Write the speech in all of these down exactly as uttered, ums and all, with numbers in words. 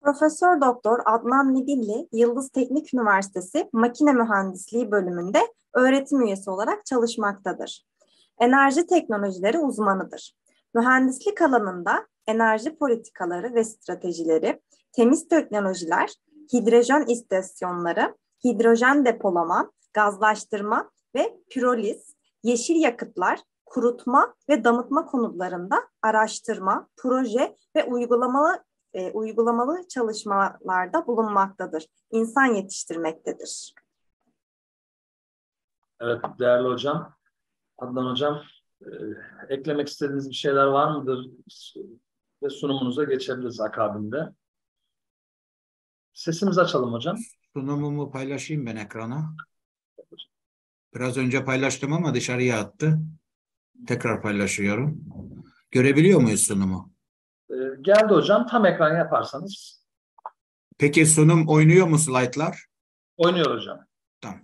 Profesör Doktor Adnan Midilli, Yıldız Teknik Üniversitesi Makine Mühendisliği bölümünde öğretim üyesi olarak çalışmaktadır. Enerji teknolojileri uzmanıdır. Mühendislik alanında enerji politikaları ve stratejileri, temiz teknolojiler, hidrojen istasyonları, hidrojen depolama, gazlaştırma ve piroliz, yeşil yakıtlar, kurutma ve damıtma konularında araştırma, proje ve uygulamalı e, uygulamalı çalışmalarda bulunmaktadır. İnsan yetiştirmektedir. Evet, değerli hocam, Adnan hocam, e, eklemek istediğiniz bir şeyler var mıdır? Ve sunumunuza geçebiliriz akabinde. Sesimizi açalım hocam. Sunumumu paylaşayım ben ekrana. Biraz önce paylaştım ama dışarıya attı. Tekrar paylaşıyorum. Görebiliyor muyuz sunumu? E, geldi hocam. Tam ekran yaparsanız. Peki sunum oynuyor mu slaytlar? Oynuyor hocam. Tamam.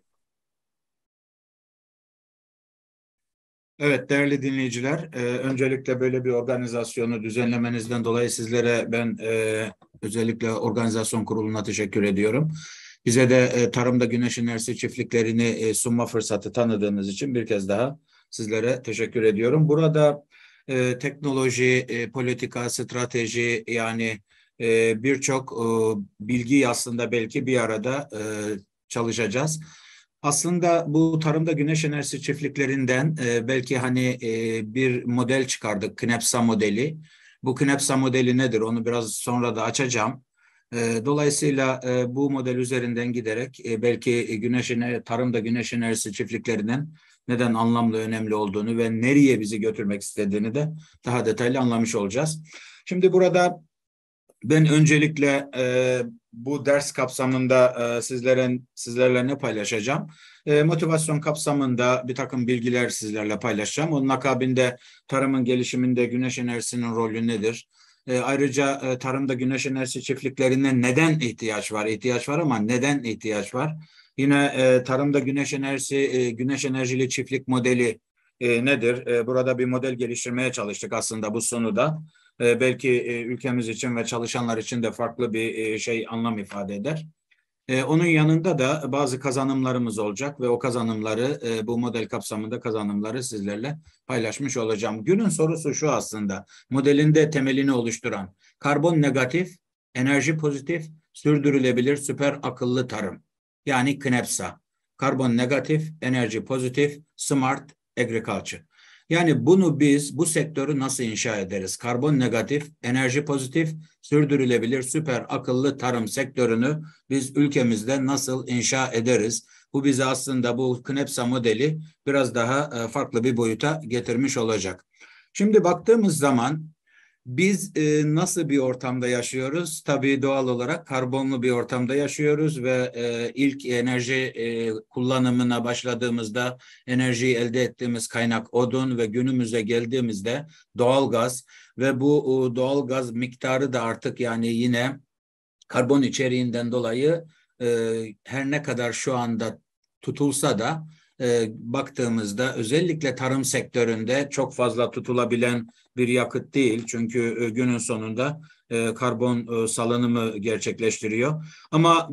Evet değerli dinleyiciler, e, öncelikle böyle bir organizasyonu düzenlemenizden dolayı sizlere ben e, özellikle organizasyon kuruluna teşekkür ediyorum. Bize de e, tarımda güneş enerjisi çiftliklerini e, sunma fırsatı tanıdığınız için bir kez daha sizlere teşekkür ediyorum. Burada e, teknoloji, e, politika, strateji yani e, birçok e, bilgiyi aslında belki bir arada e, çalışacağız. Aslında bu tarımda güneş enerjisi çiftliklerinden e, belki hani e, bir model çıkardık, KNEPSA modeli. Bu KNEPSA modeli nedir? Onu biraz sonra da açacağım. E, dolayısıyla e, bu model üzerinden giderek e, belki güneş enerjisi, tarımda güneş enerjisi çiftliklerinin neden anlamlı, önemli olduğunu ve nereye bizi götürmek istediğini de daha detaylı anlamış olacağız. Şimdi burada ben öncelikle e, bu ders kapsamında e, sizlere, sizlerle ne paylaşacağım? E, motivasyon kapsamında bir takım bilgiler sizlerle paylaşacağım. Onun akabinde tarımın gelişiminde güneş enerjisinin rolü nedir? E, ayrıca e, tarımda güneş enerjisi çiftliklerine neden ihtiyaç var? İhtiyaç var ama neden ihtiyaç var? Yine e, tarımda güneş enerjisi, e, güneş enerjili çiftlik modeli e, nedir? E, burada bir model geliştirmeye çalıştık aslında bu sonuda. E, belki e, ülkemiz için ve çalışanlar için de farklı bir e, şey anlam ifade eder. E, onun yanında da bazı kazanımlarımız olacak ve o kazanımları e, bu model kapsamında kazanımları sizlerle paylaşmış olacağım. Günün sorusu şu aslında, modelinde temelini oluşturan karbon negatif, enerji pozitif, sürdürülebilir süper akıllı tarım. Yani KNEPSA, karbon negatif, enerji pozitif, smart agriculture. Yani bunu biz, bu sektörü nasıl inşa ederiz? Karbon negatif, enerji pozitif, sürdürülebilir, süper akıllı tarım sektörünü biz ülkemizde nasıl inşa ederiz? Bu bize aslında bu KNEPSA modeli biraz daha farklı bir boyuta getirmiş olacak. Şimdi baktığımız zaman biz e, nasıl bir ortamda yaşıyoruz? Tabii doğal olarak karbonlu bir ortamda yaşıyoruz ve e, ilk enerji e, kullanımına başladığımızda enerjiyi elde ettiğimiz kaynak odun ve günümüze geldiğimizde doğalgaz ve bu o, doğalgaz miktarı da artık yani yine karbon içeriğinden dolayı e, her ne kadar şu anda tutulsa da e, baktığımızda özellikle tarım sektöründe çok fazla tutulabilen bir yakıt değil. Çünkü e, günün sonunda e, karbon e, salınımı gerçekleştiriyor. Ama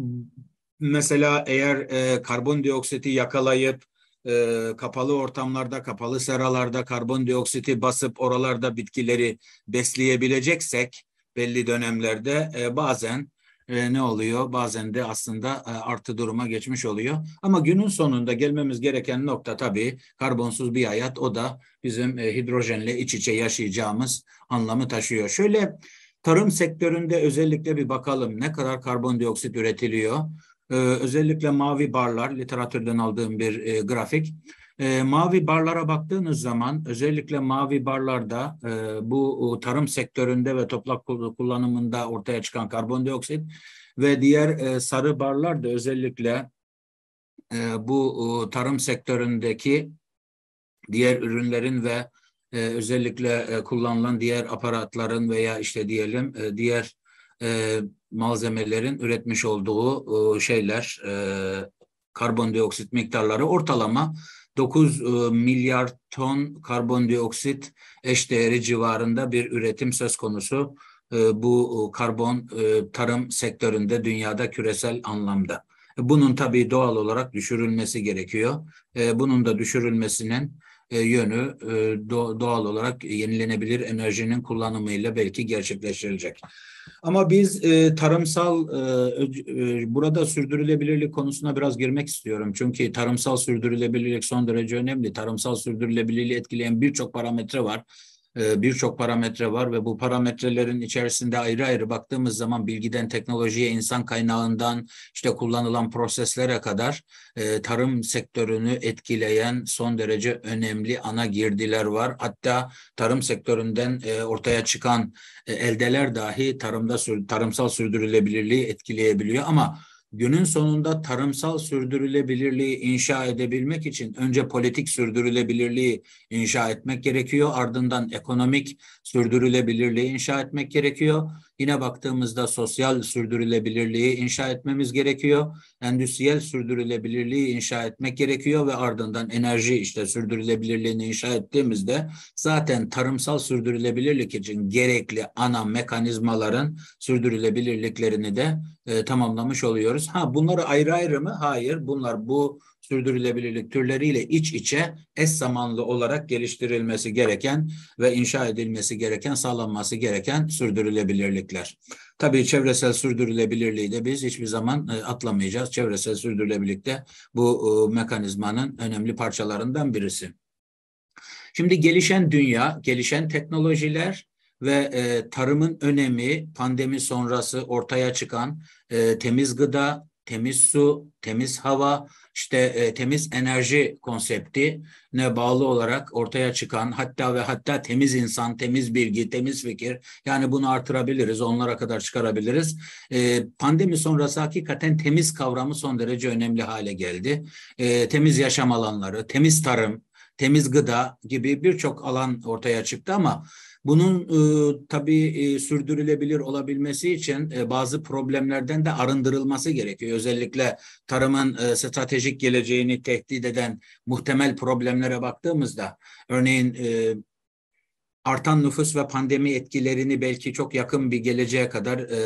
mesela eğer e, karbondioksiti yakalayıp e, kapalı ortamlarda, kapalı seralarda karbondioksiti basıp oralarda bitkileri besleyebileceksek belli dönemlerde e, bazen e, ne oluyor? Bazen de aslında e, artı duruma geçmiş oluyor. Ama günün sonunda gelmemiz gereken nokta tabii karbonsuz bir hayat. O da bizim e, hidrojenle iç içe yaşayacağımız anlamı taşıyor. Şöyle tarım sektöründe özellikle bir bakalım ne kadar karbondioksit üretiliyor. Ee, özellikle mavi barlar, literatürden aldığım bir e, grafik. E, mavi barlara baktığınız zaman özellikle mavi barlarda e, bu tarım sektöründe ve toprak kullanımında ortaya çıkan karbondioksit ve diğer e, sarı barlar da özellikle e, bu e, tarım sektöründeki diğer ürünlerin ve e, özellikle e, kullanılan diğer aparatların veya işte diyelim e, diğer e, malzemelerin üretmiş olduğu e, şeyler e, karbondioksit miktarları ortalama dokuz milyar ton karbondioksit eşdeğeri civarında bir üretim söz konusu e, bu karbon e, tarım sektöründe dünyada küresel anlamda. Bunun tabii doğal olarak düşürülmesi gerekiyor. E, bunun da düşürülmesinin e, yönü e, do, doğal olarak yenilenebilir enerjinin kullanımıyla belki gerçekleştirilecek. Ama biz e, tarımsal e, e, burada sürdürülebilirlik konusuna biraz girmek istiyorum. Çünkü tarımsal sürdürülebilirlik son derece önemli. Tarımsal sürdürülebilirliği etkileyen birçok parametre var. E, birçok parametre var ve bu parametrelerin içerisinde ayrı ayrı baktığımız zaman bilgiden teknolojiye, insan kaynağından işte kullanılan proseslere kadar e, tarım sektörünü etkileyen son derece önemli ana girdiler var. Hatta tarım sektöründen e, ortaya çıkan e, eldeler dahi tarımda tarımsal sürdürülebilirliği etkileyebiliyor ama günün sonunda tarımsal sürdürülebilirliği inşa edebilmek için önce politik sürdürülebilirliği inşa etmek gerekiyor. Ardından ekonomik sürdürülebilirliği inşa etmek gerekiyor. Yine baktığımızda sosyal sürdürülebilirliği inşa etmemiz gerekiyor. Endüstriyel sürdürülebilirliği inşa etmek gerekiyor ve ardından enerji işte sürdürülebilirliğini inşa ettiğimizde zaten tarımsal sürdürülebilirlik için gerekli ana mekanizmaların sürdürülebilirliklerini de e, tamamlamış oluyoruz. Ha bunları ayrı ayrı mı? Hayır. Bunlar bu sürdürülebilirlik türleriyle iç içe eş zamanlı olarak geliştirilmesi gereken ve inşa edilmesi gereken, sağlanması gereken sürdürülebilirlikler. Tabii çevresel sürdürülebilirliği de biz hiçbir zaman e, atlamayacağız. Çevresel sürdürülebilirlik de bu e, mekanizmanın önemli parçalarından birisi. Şimdi gelişen dünya, gelişen teknolojiler ve e, tarımın önemi, pandemi sonrası ortaya çıkan e, temiz gıda, temiz su, temiz hava, işte e, temiz enerji konseptine bağlı olarak ortaya çıkan hatta ve hatta temiz insan, temiz bilgi, temiz fikir, yani bunu artırabiliriz, onlara kadar çıkarabiliriz. E, pandemi sonrası hakikaten temiz kavramı son derece önemli hale geldi. E, temiz yaşam alanları, temiz tarım, temiz gıda gibi birçok alan ortaya çıktı ama bunun e, tabii e, sürdürülebilir olabilmesi için e, bazı problemlerden de arındırılması gerekiyor. Özellikle tarımın e, stratejik geleceğini tehdit eden muhtemel problemlere baktığımızda, örneğin e, artan nüfus ve pandemi etkilerini belki çok yakın bir geleceğe kadar e,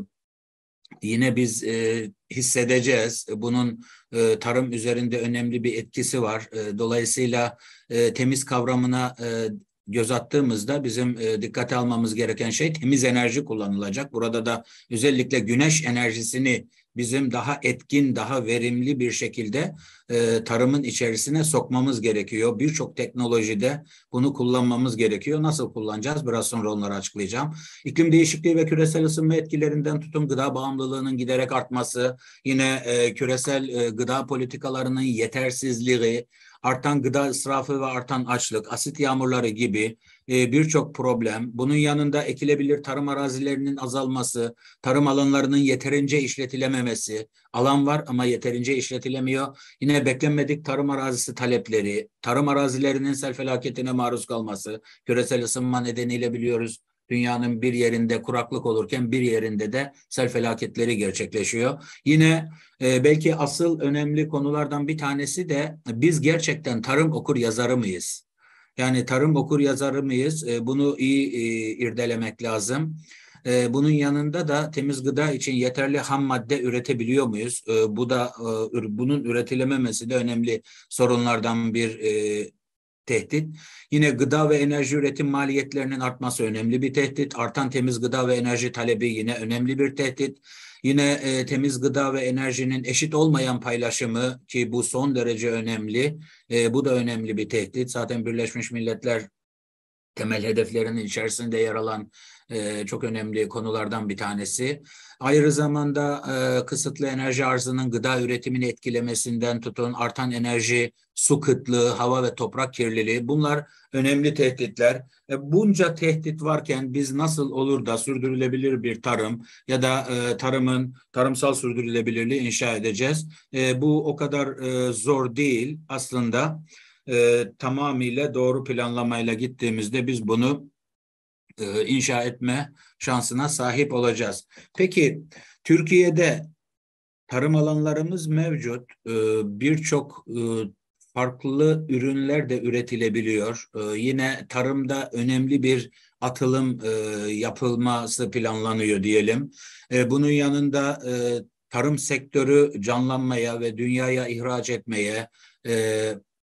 yine biz e, hissedeceğiz. Bunun e, tarım üzerinde önemli bir etkisi var. E, dolayısıyla e, temiz kavramına e, göz attığımızda bizim e, dikkate almamız gereken şey temiz enerji kullanılacak. Burada da özellikle güneş enerjisini bizim daha etkin, daha verimli bir şekilde e, tarımın içerisine sokmamız gerekiyor. Birçok teknolojide bunu kullanmamız gerekiyor. Nasıl kullanacağız? Biraz sonra onları açıklayacağım. İklim değişikliği ve küresel ısınma etkilerinden tutun gıda bağımlılığının giderek artması, yine e, küresel e, gıda politikalarının yetersizliği, artan gıda israfı ve artan açlık, asit yağmurları gibi e, birçok problem. Bunun yanında ekilebilir tarım arazilerinin azalması, tarım alanlarının yeterince işletilememesi, alan var ama yeterince işletilemiyor. Yine beklenmedik tarım arazisi talepleri, tarım arazilerinin sel felaketine maruz kalması, küresel ısınma nedeniyle biliyoruz dünyanın bir yerinde kuraklık olurken bir yerinde de sel felaketleri gerçekleşiyor. Yine e, belki asıl önemli konulardan bir tanesi de biz gerçekten tarım okur yazarı mıyız? Yani tarım okur yazarı mıyız? E, bunu iyi e, irdelemek lazım. E, bunun yanında da temiz gıda için yeterli ham madde üretebiliyor muyuz? E, bu da e, bunun üretilememesi de önemli sorunlardan bir e, tehdit. Yine gıda ve enerji üretim maliyetlerinin artması önemli bir tehdit. Artan temiz gıda ve enerji talebi yine önemli bir tehdit. Yine e, temiz gıda ve enerjinin eşit olmayan paylaşımı, ki bu son derece önemli. E, bu da önemli bir tehdit. Zaten Birleşmiş Milletler temel hedeflerinin içerisinde yer alan e, çok önemli konulardan bir tanesi. Ayrı zamanda e, kısıtlı enerji arzının gıda üretimini etkilemesinden tutun, artan enerji, su kıtlığı, hava ve toprak kirliliği, bunlar önemli tehditler. E, bunca tehdit varken biz nasıl olur da sürdürülebilir bir tarım ya da e, tarımın tarımsal sürdürülebilirliği inşa edeceğiz? E, bu o kadar e, zor değil aslında. E, tamamıyla doğru planlamayla gittiğimizde biz bunu e, inşa etme şansına sahip olacağız. Peki Türkiye'de tarım alanlarımız mevcut. E, birçok e, farklı ürünler de üretilebiliyor. E, yine tarımda önemli bir atılım e, yapılması planlanıyor diyelim. E, bunun yanında e, tarım sektörü canlanmaya ve dünyaya ihraç etmeye e,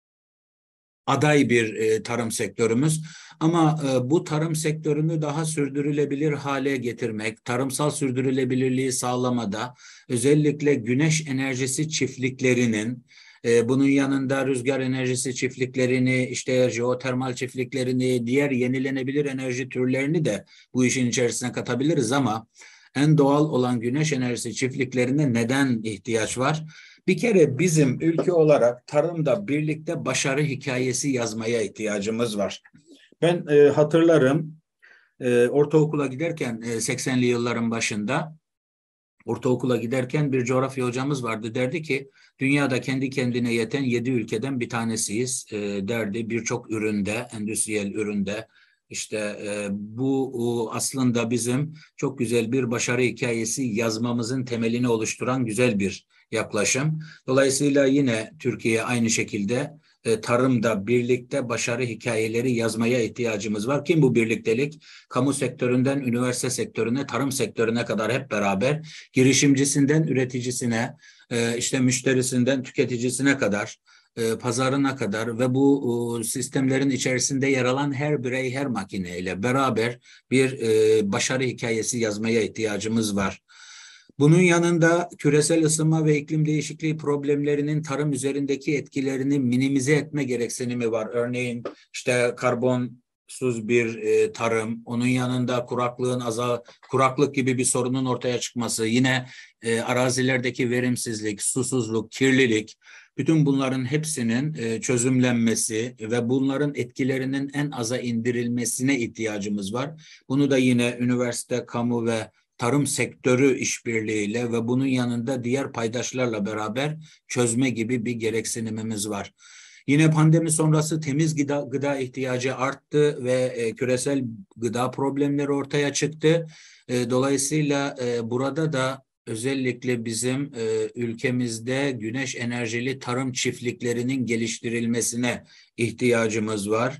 aday bir e, tarım sektörümüz. Ama e, bu tarım sektörünü daha sürdürülebilir hale getirmek, tarımsal sürdürülebilirliği sağlamada özellikle güneş enerjisi çiftliklerinin, e, bunun yanında rüzgar enerjisi çiftliklerini, işte jeotermal çiftliklerini, diğer yenilenebilir enerji türlerini de bu işin içerisine katabiliriz ama en doğal olan güneş enerjisi çiftliklerine neden ihtiyaç var? Bir kere bizim ülke olarak tarımda birlikte başarı hikayesi yazmaya ihtiyacımız var. Ben e, hatırlarım e, ortaokula giderken e, seksenli yılların başında ortaokula giderken bir coğrafya hocamız vardı. Derdi ki dünyada kendi kendine yeten yedi ülkeden bir tanesiyiz e, derdi. Birçok üründe, endüstriyel üründe. İşte e, bu o, aslında bizim çok güzel bir başarı hikayesi yazmamızın temelini oluşturan güzel bir yaklaşım. Dolayısıyla yine Türkiye aynı şekilde e, tarımda birlikte başarı hikayeleri yazmaya ihtiyacımız var. Kim bu birliktelik? Kamu sektöründen üniversite sektörüne, tarım sektörüne kadar hep beraber girişimcisinden üreticisine, e, işte müşterisinden tüketicisine kadar, e, pazarına kadar ve bu e, sistemlerin içerisinde yer alan her birey, her makineyle beraber bir e, başarı hikayesi yazmaya ihtiyacımız var. Bunun yanında küresel ısınma ve iklim değişikliği problemlerinin tarım üzerindeki etkilerini minimize etme gereksinimi var. Örneğin işte karbonsuz bir e, tarım, onun yanında kuraklığın azal, kuraklık gibi bir sorunun ortaya çıkması, yine e, arazilerdeki verimsizlik, susuzluk, kirlilik, bütün bunların hepsinin e, çözümlenmesi ve bunların etkilerinin en aza indirilmesine ihtiyacımız var. Bunu da yine üniversite, kamu ve tarım sektörü işbirliğiyle ve bunun yanında diğer paydaşlarla beraber çözme gibi bir gereksinimimiz var. Yine pandemi sonrası temiz gıda, gıda ihtiyacı arttı ve e, küresel gıda problemleri ortaya çıktı. E, dolayısıyla e, burada da özellikle bizim e, ülkemizde güneş enerjili tarım çiftliklerinin geliştirilmesine ihtiyacımız var.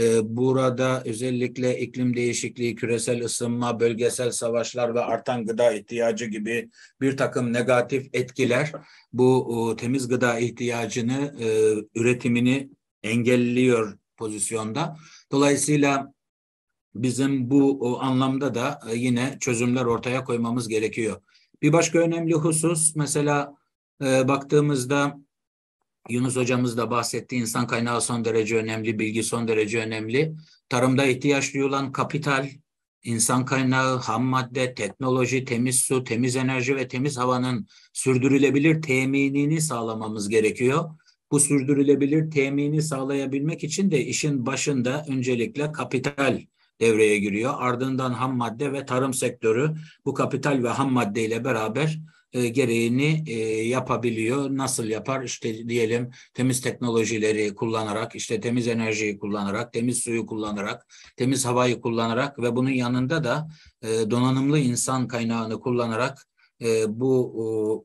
Burada özellikle iklim değişikliği, küresel ısınma, bölgesel savaşlar ve artan gıda ihtiyacı gibi bir takım negatif etkiler bu temiz gıda ihtiyacını, üretimini engelliyor pozisyonda. Dolayısıyla bizim bu anlamda da yine çözümler ortaya koymamız gerekiyor. Bir başka önemli husus mesela baktığımızda Yunus hocamız da bahsetti. İnsan kaynağı son derece önemli, bilgi son derece önemli. Tarımda ihtiyaç duyulan kapital, insan kaynağı, ham madde, teknoloji, temiz su, temiz enerji ve temiz havanın sürdürülebilir teminini sağlamamız gerekiyor. Bu sürdürülebilir temini sağlayabilmek için de işin başında öncelikle kapital devreye giriyor. Ardından ham madde ve tarım sektörü bu kapital ve ham madde ile beraber E, gereğini e, yapabiliyor. Nasıl yapar? İşte diyelim temiz teknolojileri kullanarak, işte temiz enerjiyi kullanarak, temiz suyu kullanarak, temiz havayı kullanarak ve bunun yanında da e, donanımlı insan kaynağını kullanarak e, bu o,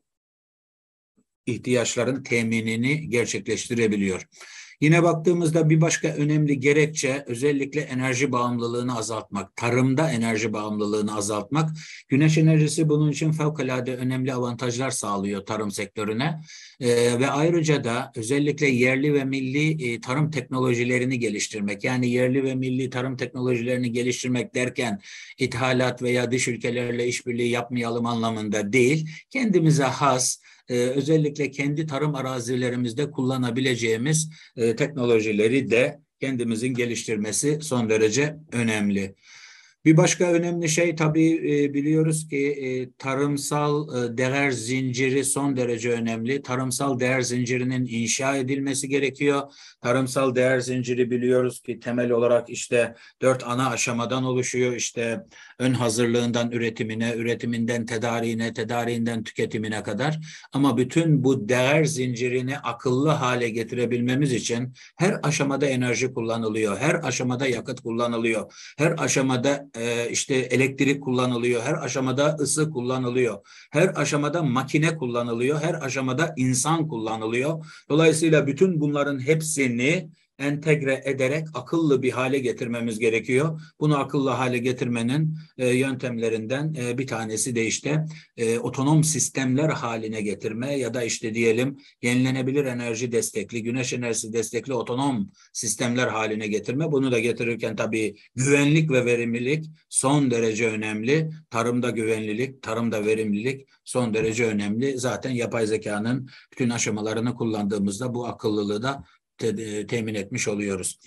ihtiyaçların teminini gerçekleştirebiliyor. Yine baktığımızda bir başka önemli gerekçe özellikle enerji bağımlılığını azaltmak, tarımda enerji bağımlılığını azaltmak. Güneş enerjisi bunun için fevkalade önemli avantajlar sağlıyor tarım sektörüne ee, ve ayrıca da özellikle yerli ve milli e, tarım teknolojilerini geliştirmek. Yani yerli ve milli tarım teknolojilerini geliştirmek derken ithalat veya dış ülkelerle işbirliği yapmayalım anlamında değil, kendimize has, Ee, özellikle kendi tarım arazilerimizde kullanabileceğimiz e, teknolojileri de kendimizin geliştirmesi son derece önemli. Bir başka önemli şey tabii e, biliyoruz ki e, tarımsal e, değer zinciri son derece önemli. Tarımsal değer zincirinin inşa edilmesi gerekiyor. Tarımsal değer zinciri biliyoruz ki temel olarak işte dört ana aşamadan oluşuyor. İşte ön hazırlığından üretimine, üretiminden tedariğine, tedariğinden tüketimine kadar. Ama bütün bu değer zincirini akıllı hale getirebilmemiz için her aşamada enerji kullanılıyor. Her aşamada yakıt kullanılıyor. Her aşamada e, işte elektrik kullanılıyor. Her aşamada ısı kullanılıyor. Her aşamada makine kullanılıyor. Her aşamada insan kullanılıyor. Dolayısıyla bütün bunların hepsini entegre ederek akıllı bir hale getirmemiz gerekiyor. Bunu akıllı hale getirmenin e, yöntemlerinden e, bir tanesi de işte e, otonom sistemler haline getirme ya da işte diyelim yenilenebilir enerji destekli, güneş enerjisi destekli otonom sistemler haline getirme. Bunu da getirirken tabii güvenlik ve verimlilik son derece önemli. Tarımda güvenlilik, tarımda verimlilik son derece önemli. Zaten yapay zekanın bütün aşamalarını kullandığımızda bu akıllılığı da te temin etmiş oluyoruz.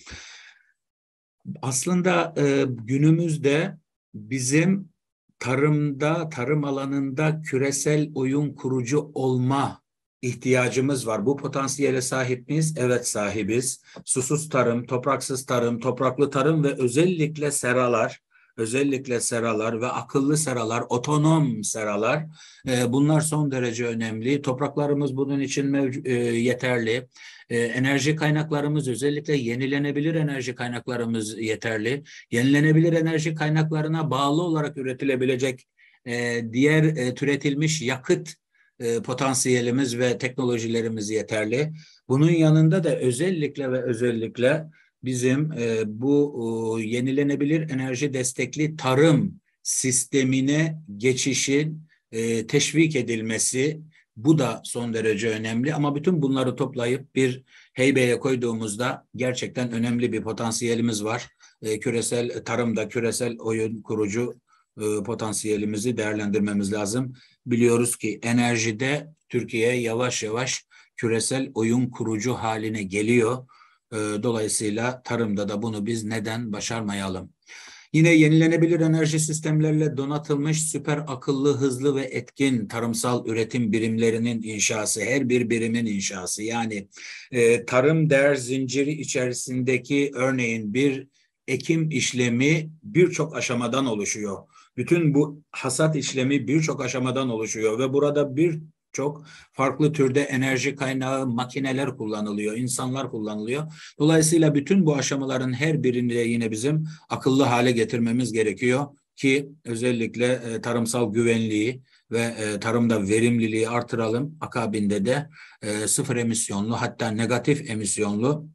Aslında e, günümüzde bizim tarımda, tarım alanında küresel oyun kurucu olma ihtiyacımız var. Bu potansiyele sahip miyiz? Evet, sahibiz. Susuz tarım, topraksız tarım, topraklı tarım ve özellikle seralar, özellikle seralar ve akıllı seralar, otonom seralar, e, bunlar son derece önemli. Topraklarımız bunun için e, yeterli. E, enerji kaynaklarımız, özellikle yenilenebilir enerji kaynaklarımız yeterli. Yenilenebilir enerji kaynaklarına bağlı olarak üretilebilecek e, diğer e, türetilmiş yakıt e, potansiyelimiz ve teknolojilerimiz yeterli. Bunun yanında da özellikle ve özellikle bizim e, bu e, yenilenebilir enerji destekli tarım sistemine geçişin e, teşvik edilmesi, bu da son derece önemli. Ama bütün bunları toplayıp bir heybeye koyduğumuzda gerçekten önemli bir potansiyelimiz var. E, küresel tarımda küresel oyun kurucu e, potansiyelimizi değerlendirmemiz lazım. Biliyoruz ki enerjide Türkiye yavaş yavaş küresel oyun kurucu haline geliyor. Dolayısıyla tarımda da bunu biz neden başarmayalım? Yine yenilenebilir enerji sistemlerle donatılmış süper akıllı, hızlı ve etkin tarımsal üretim birimlerinin inşası, her bir birimin inşası. Yani e, tarım değer zinciri içerisindeki örneğin bir ekim işlemi birçok aşamadan oluşuyor. Bütün bu hasat işlemi birçok aşamadan oluşuyor ve burada bir çok farklı türde enerji kaynağı, makineler kullanılıyor, insanlar kullanılıyor. Dolayısıyla bütün bu aşamaların her birini de yine bizim akıllı hale getirmemiz gerekiyor ki özellikle e, tarımsal güvenliği ve e, tarımda verimliliği artıralım. Akabinde de e, sıfır emisyonlu, hatta negatif emisyonlu,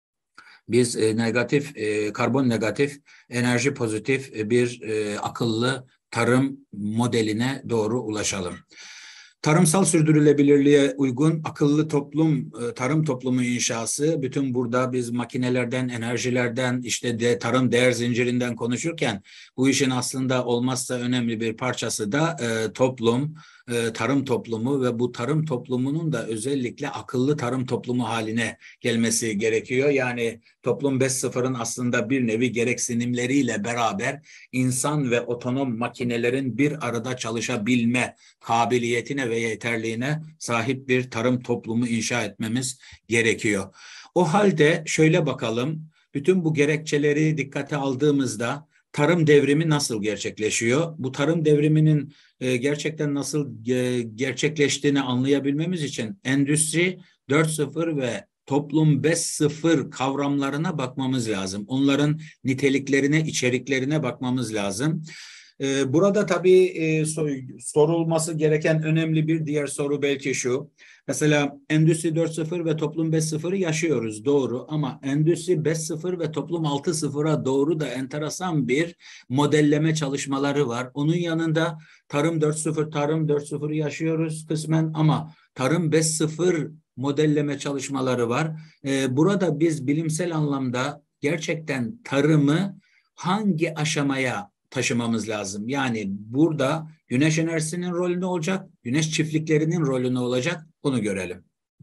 biz e, negatif, e, karbon negatif, enerji pozitif e, bir e, akıllı tarım modeline doğru ulaşalım. Tarımsal sürdürülebilirliğe uygun akıllı toplum, tarım toplumu inşası, bütün burada biz makinelerden, enerjilerden, işte de tarım değer zincirinden konuşurken bu işin aslında olmazsa önemli bir parçası da e, toplum, e, tarım toplumu ve bu tarım toplumunun da özellikle akıllı tarım toplumu haline gelmesi gerekiyor. Yani toplum beş nokta sıfırın aslında bir nevi gereksinimleriyle beraber insan ve otonom makinelerin bir arada çalışabilme kabiliyetine ve yeterliğine sahip bir tarım toplumu inşa etmemiz gerekiyor. O halde şöyle bakalım, bütün bu gerekçeleri dikkate aldığımızda tarım devrimi nasıl gerçekleşiyor? Bu tarım devriminin e, gerçekten nasıl e, gerçekleştiğini anlayabilmemiz için Endüstri dört nokta sıfır ve Toplum beş nokta sıfır kavramlarına bakmamız lazım. Onların niteliklerine, içeriklerine bakmamız lazım. Burada tabii e, sorulması gereken önemli bir diğer soru belki şu. Mesela Endüstri dört nokta sıfır ve Toplum beş nokta sıfırı yaşıyoruz, doğru, ama Endüstri beş nokta sıfır ve Toplum altı nokta sıfıra doğru da enteresan bir modelleme çalışmaları var. Onun yanında Tarım dört nokta sıfır, Tarım dört nokta sıfırı yaşıyoruz kısmen ama Tarım beş nokta sıfır modelleme çalışmaları var. Burada biz bilimsel anlamda gerçekten tarımı hangi aşamaya taşımamız lazım? Yani burada güneş enerjisinin rolü ne olacak? Güneş çiftliklerinin rolü ne olacak? Bunu görelim.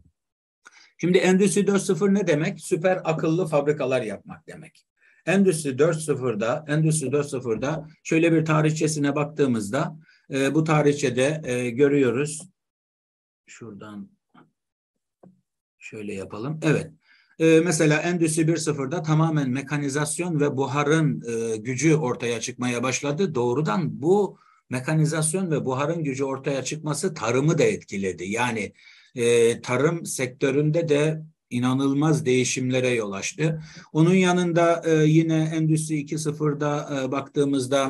Şimdi Endüstri dört nokta sıfır ne demek? Süper akıllı fabrikalar yapmak demek. Endüstri dört nokta sıfırda, Endüstri dört nokta sıfırda şöyle bir tarihçesine baktığımızda e, bu tarihçede e, görüyoruz. Şuradan şöyle yapalım. Evet. Ee, mesela Endüstri bir nokta sıfırda tamamen mekanizasyon ve buharın e, gücü ortaya çıkmaya başladı. Doğrudan bu mekanizasyon ve buharın gücü ortaya çıkması tarımı da etkiledi. Yani e, tarım sektöründe de inanılmaz değişimlere yol açtı. Onun yanında e, yine Endüstri iki nokta sıfırda e, baktığımızda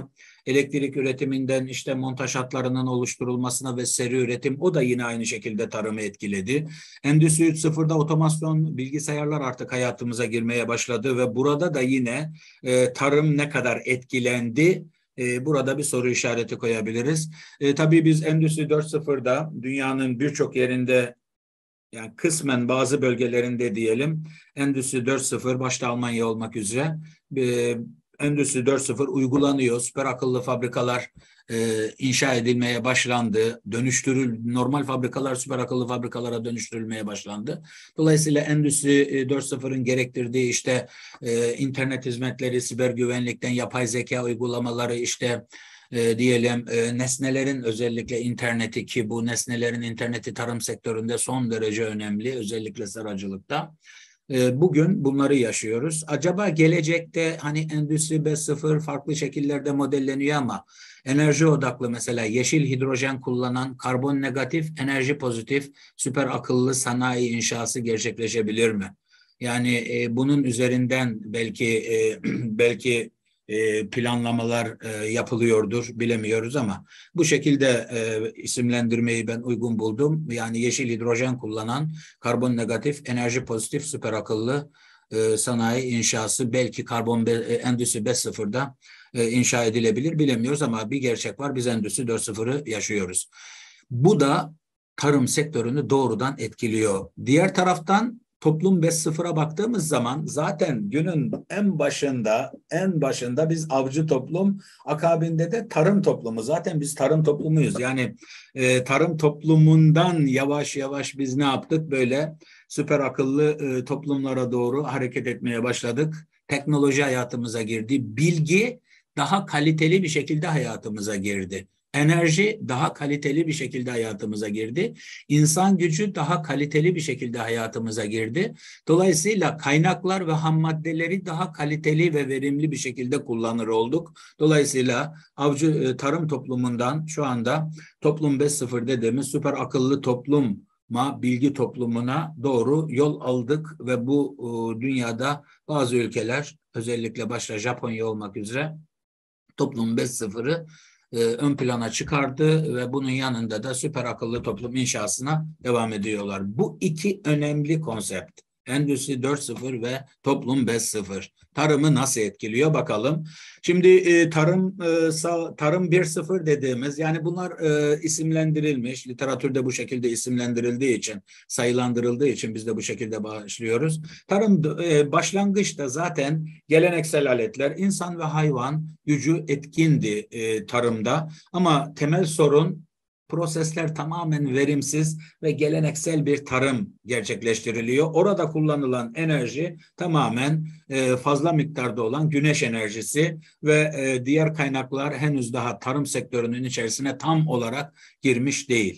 elektrik üretiminden işte montaj hatlarının oluşturulmasına ve seri üretim, o da yine aynı şekilde tarımı etkiledi. Endüstri üç nokta sıfırda otomasyon, bilgisayarlar artık hayatımıza girmeye başladı ve burada da yine e, tarım ne kadar etkilendi? E, burada bir soru işareti koyabiliriz. E, tabii biz Endüstri dört nokta sıfırda dünyanın birçok yerinde, yani kısmen bazı bölgelerinde diyelim, Endüstri dört nokta sıfır başta Almanya olmak üzere e, Endüstri dört nokta sıfır uygulanıyor. Süper akıllı fabrikalar e, inşa edilmeye başlandı. Dönüştürül normal fabrikalar süper akıllı fabrikalara dönüştürülmeye başlandı. Dolayısıyla Endüstri dört nokta sıfırın gerektirdiği işte e, internet hizmetleri, siber güvenlikten yapay zeka uygulamaları, işte E, diyelim e, nesnelerin özellikle interneti, ki bu nesnelerin interneti tarım sektöründe son derece önemli, özellikle seracılıkta. E, bugün bunları yaşıyoruz. Acaba gelecekte hani Endüstri beş nokta sıfır farklı şekillerde modelleniyor ama enerji odaklı, mesela yeşil hidrojen kullanan, karbon negatif, enerji pozitif süper akıllı sanayi inşası gerçekleşebilir mi? Yani e, bunun üzerinden belki e, belki e, planlamalar e, yapılıyordur, bilemiyoruz ama bu şekilde e, isimlendirmeyi ben uygun buldum. Yani yeşil hidrojen kullanan, karbon negatif, enerji pozitif, süper akıllı e, sanayi inşası belki karbon be, e, Endüstri beş nokta sıfırda e, inşa edilebilir, bilemiyoruz ama bir gerçek var, biz Endüstri dört nokta sıfırı yaşıyoruz. Bu da tarım sektörünü doğrudan etkiliyor. Diğer taraftan toplum beş nokta sıfıra baktığımız zaman zaten günün en başında en başında biz avcı toplum, akabinde de tarım toplumu. Zaten biz tarım toplumuyuz. Yani e, tarım toplumundan yavaş yavaş biz ne yaptık? Böyle süper akıllı e, toplumlara doğru hareket etmeye başladık. Teknoloji hayatımıza girdi. Bilgi daha kaliteli bir şekilde hayatımıza girdi. Enerji daha kaliteli bir şekilde hayatımıza girdi. İnsan gücü daha kaliteli bir şekilde hayatımıza girdi. Dolayısıyla kaynaklar ve ham maddeleri daha kaliteli ve verimli bir şekilde kullanır olduk. Dolayısıyla avcı tarım toplumundan şu anda toplum beş nokta sıfır dediğimiz süper akıllı topluma, bilgi toplumuna doğru yol aldık ve bu dünyada bazı ülkeler, özellikle başta Japonya olmak üzere, toplum beş nokta sıfırı e, ön plana çıkardı ve bunun yanında da süper akıllı toplum inşasına devam ediyorlar. Bu iki önemli konsept, Endüstri dört nokta sıfır ve toplum beş nokta sıfır, tarımı nasıl etkiliyor bakalım. Şimdi e, tarım e, sağ, tarım bir nokta sıfır dediğimiz, yani bunlar e, isimlendirilmiş, literatürde bu şekilde isimlendirildiği için, sayılandırıldığı için biz de bu şekilde başlıyoruz. Tarım e, başlangıçta zaten geleneksel aletler, insan ve hayvan gücü etkindi e, tarımda, ama temel sorun, prosesler tamamen verimsiz ve geleneksel bir tarım gerçekleştiriliyor. Orada kullanılan enerji tamamen e, fazla miktarda olan güneş enerjisi ve e, diğer kaynaklar henüz daha tarım sektörünün içerisine tam olarak girmiş değil.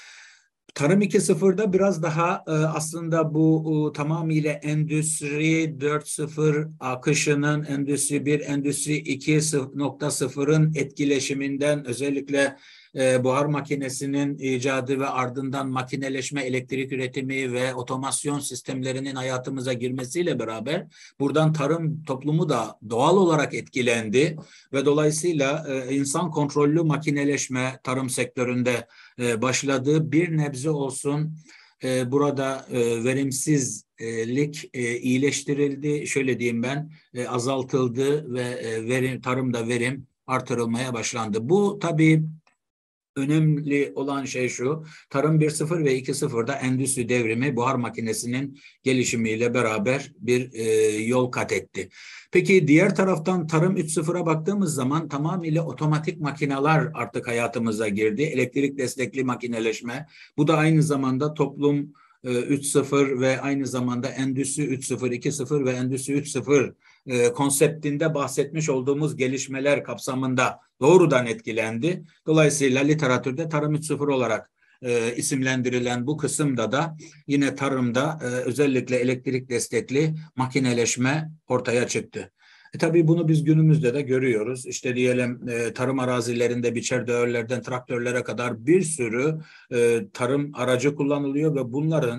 Tarım iki nokta sıfırda biraz daha e, aslında bu e, tamamıyla Endüstri dört nokta sıfır akışının Endüstri bir, Endüstri iki nokta sıfırın etkileşiminden, özellikle e, buhar makinesinin icadı ve ardından makineleşme, elektrik üretimi ve otomasyon sistemlerinin hayatımıza girmesiyle beraber buradan tarım toplumu da doğal olarak etkilendi ve dolayısıyla e, insan kontrollü makineleşme tarım sektöründe e, başladı. Bir nebze olsun e, burada e, verimsizlik e, iyileştirildi. Şöyle diyeyim ben, e, azaltıldı ve e, verim, tarımda verim artırılmaya başlandı. Bu tabii önemli olan şey şu: tarım bir nokta sıfır ve iki nokta sıfırda endüstri devrimi buhar makinesinin gelişimiyle beraber bir e, yol kat etti. Peki diğer taraftan tarım üç nokta sıfıra baktığımız zaman tamamıyla otomatik makineler artık hayatımıza girdi. Elektrik destekli makineleşme. Bu da aynı zamanda toplum üç nokta sıfır ve aynı zamanda Endüstri üç nokta sıfır, iki nokta sıfır ve Endüstri üç nokta sıfır e, konseptinde bahsetmiş olduğumuz gelişmeler kapsamında doğrudan etkilendi. Dolayısıyla literatürde tarım üç nokta sıfır olarak e, isimlendirilen bu kısımda da yine tarımda e, özellikle elektrik destekli makineleşme ortaya çıktı. E, tabii bunu biz günümüzde de görüyoruz. İşte diyelim e, tarım arazilerinde biçer döğürlerden traktörlere kadar bir sürü e, tarım aracı kullanılıyor ve bunların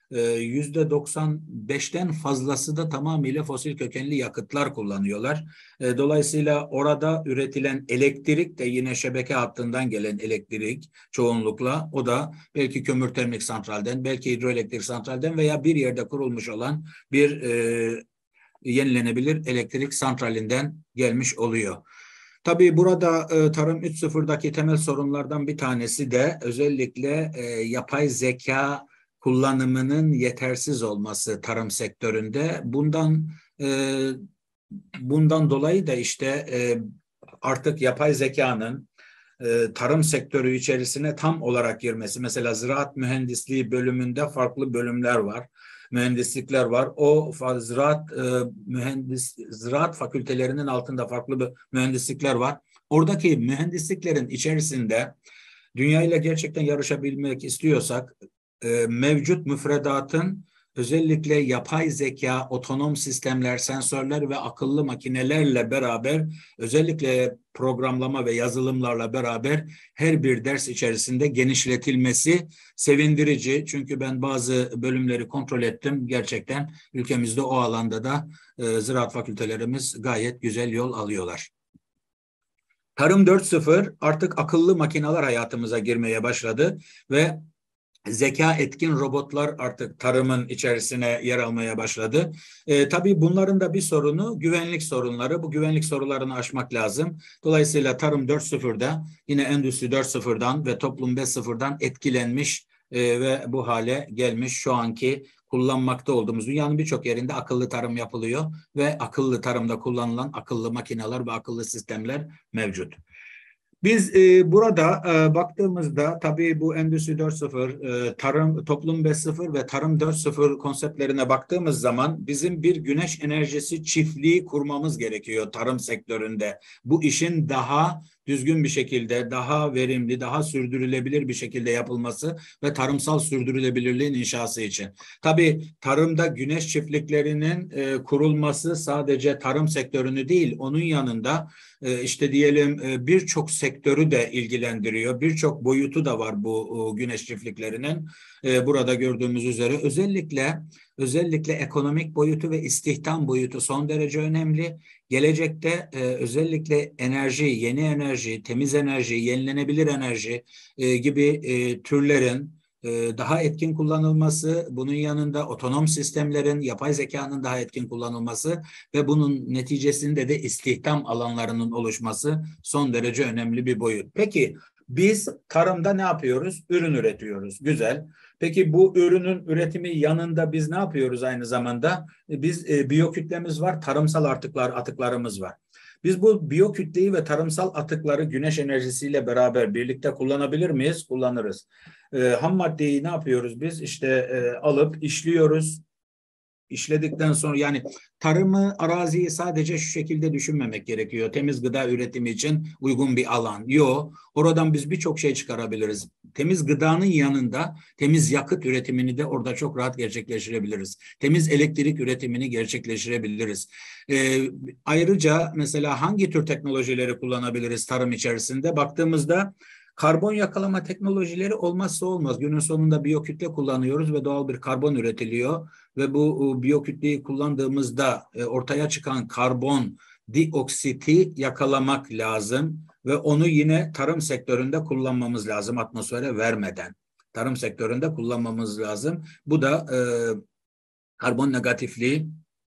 yüzde doksan beşten fazlası da tamamıyla fosil kökenli yakıtlar kullanıyorlar. Dolayısıyla orada üretilen elektrik de yine şebeke hattından gelen elektrik çoğunlukla, o da belki kömür termik santralden, belki hidroelektrik santralden veya bir yerde kurulmuş olan bir e, yenilenebilir elektrik santralinden gelmiş oluyor. Tabii burada e, Tarım üç nokta sıfırdaki temel sorunlardan bir tanesi de özellikle e, yapay zeka kullanımının yetersiz olması tarım sektöründe. Bundan e, bundan dolayı da işte e, artık yapay zekanın e, tarım sektörü içerisine tam olarak girmesi. Mesela ziraat mühendisliği bölümünde farklı bölümler var, mühendislikler var. O ziraat e, mühendis ziraat fakültelerinin altında farklı bir mühendislikler var. Oradaki mühendisliklerin içerisinde dünya ile gerçekten yarışabilmek istiyorsak e, mevcut müfredatın özellikle yapay zeka, otonom sistemler, sensörler ve akıllı makinelerle beraber, özellikle programlama ve yazılımlarla beraber her bir ders içerisinde genişletilmesi sevindirici. Çünkü ben bazı bölümleri kontrol ettim. Gerçekten ülkemizde o alanda da e, ziraat fakültelerimiz gayet güzel yol alıyorlar. Tarım dört nokta sıfır artık akıllı makineler hayatımıza girmeye başladı ve zeka etkin robotlar artık tarımın içerisine yer almaya başladı. E, tabii bunların da bir sorunu güvenlik sorunları. Bu güvenlik sorunlarını aşmak lazım. Dolayısıyla Tarım dört nokta sıfırda yine Endüstri dört nokta sıfırdan ve Toplum beş nokta sıfırdan etkilenmiş e, ve bu hale gelmiş şu anki kullanmakta olduğumuz dünyanın birçok yerinde akıllı tarım yapılıyor ve akıllı tarımda kullanılan akıllı makineler ve akıllı sistemler mevcut. Biz e, burada e, baktığımızda tabii bu Endüstri dört nokta sıfır, e, tarım, Toplum beş nokta sıfır ve Tarım dört nokta sıfır konseptlerine baktığımız zaman bizim bir güneş enerjisi çiftliği kurmamız gerekiyor tarım sektöründe. Bu işin daha düzgün bir şekilde, daha verimli, daha sürdürülebilir bir şekilde yapılması ve tarımsal sürdürülebilirliğin inşası için. Tabii tarımda güneş çiftliklerinin e, kurulması sadece tarım sektörünü değil, onun yanında e, işte diyelim e, birçok sektörü de ilgilendiriyor. Birçok boyutu da var bu o, güneş çiftliklerinin. E, burada gördüğümüz üzere özellikle özellikle ekonomik boyutu ve istihdam boyutu son derece önemli. Gelecekte e, özellikle enerji, yeni enerji, temiz enerji, yenilenebilir enerji e, gibi e, türlerin e, daha etkin kullanılması, bunun yanında otonom sistemlerin, yapay zekanın daha etkin kullanılması ve bunun neticesinde de istihdam alanlarının oluşması son derece önemli bir boyut. Peki biz tarımda ne yapıyoruz? Ürün üretiyoruz. Güzel. Peki bu ürünün üretimi yanında biz ne yapıyoruz aynı zamanda? Biz e, biyokütlemiz var, tarımsal atıklar, atıklarımız var. Biz bu biyokütleyi ve tarımsal atıkları güneş enerjisiyle beraber birlikte kullanabilir miyiz? Kullanırız. E, ham maddeyi ne yapıyoruz biz? İşte e, alıp işliyoruz. İşledikten sonra yani tarımı, araziyi sadece şu şekilde düşünmemek gerekiyor. Temiz gıda üretimi için uygun bir alan. Yok. Oradan biz birçok şey çıkarabiliriz. Temiz gıdanın yanında temiz yakıt üretimini de orada çok rahat gerçekleştirebiliriz. Temiz elektrik üretimini gerçekleştirebiliriz. Ee, ayrıca mesela hangi tür teknolojileri kullanabiliriz tarım içerisinde? Baktığımızda karbon yakalama teknolojileri olmazsa olmaz. Günün sonunda biyokütle kullanıyoruz ve doğal bir karbon üretiliyor. Ve bu biyokütleyi kullandığımızda ortaya çıkan karbon dioksiti yakalamak lazım. Ve onu yine tarım sektöründe kullanmamız lazım atmosfere vermeden. Tarım sektöründe kullanmamız lazım. Bu da e, karbon negatifliği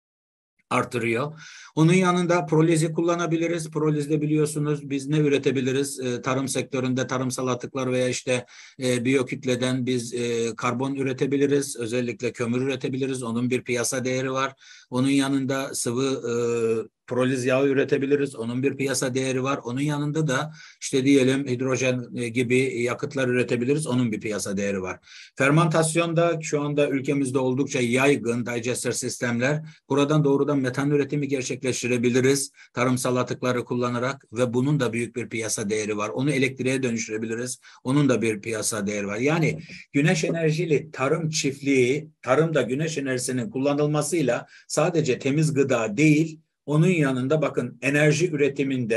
artırıyor. Onun yanında prolizi kullanabiliriz. Prolizde biliyorsunuz biz ne üretebiliriz? E, tarım sektöründe tarımsal atıklar veya işte e, biyokütleden biz e, karbon üretebiliriz. Özellikle kömür üretebiliriz. Onun bir piyasa değeri var. Onun yanında sıvı e, proliz yağı üretebiliriz. Onun bir piyasa değeri var. Onun yanında da işte diyelim hidrojen gibi yakıtlar üretebiliriz. Onun bir piyasa değeri var. Fermentasyonda şu anda ülkemizde oldukça yaygın digester sistemler. Buradan doğrudan metan üretimi gerçekleştirebiliriz. Tarımsal atıkları kullanarak ve bunun da büyük bir piyasa değeri var. Onu elektriğe dönüştürebiliriz. Onun da bir piyasa değeri var. Yani güneş enerjili tarım çiftliği, tarımda güneş enerjisinin kullanılmasıyla sadece temiz gıda değil, onun yanında bakın enerji üretiminde